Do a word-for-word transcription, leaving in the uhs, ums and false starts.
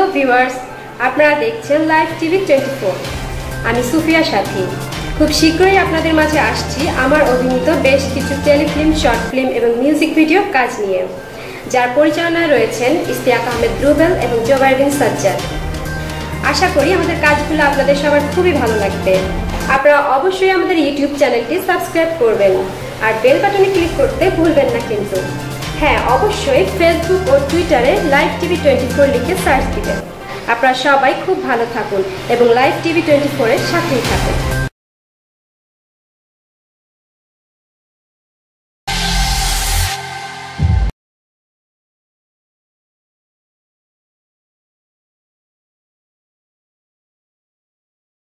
Viewers, আপনারা দেখছেন live TV twenty four. আমি সুফিয়া সাথী। খুব শীঘ্রই আপনাদের মাঝে আসছি আমার অভিনীত বেশ কিছু টেলিফিল্ম, শর্ট ফিল্ম এবং মিউজিক ভিডিও কাজ নিয়ে, যার পরিচালনায় রয়েছেন ইশতিয়াক আহমেদ রুবেল এবং জোবায়ের বিন সাজ্জাদ। আশা করি আমাদের কাজগুলো আপনাদের সবার খুবই ভালো লাগবে। আপনারা অবশ্যই আমাদের ইউটিউব চ্যানেলটি সাবস্ক্রাইব করবেন আর বেল বাটনে ক্লিক করতে ভুলবেন না কিন্তু। হ্যাঁ, অবশ্যই ফেসবুক ও টুইটারে লাইভ টিভি টোয়েন্টি ফোর লিখে সার্চ দিবেন। আপনারা সবাই খুব ভালো থাকুন এবং লাইভ টিভি টোয়েন্টি ফোর এর সাথেই থাকুন।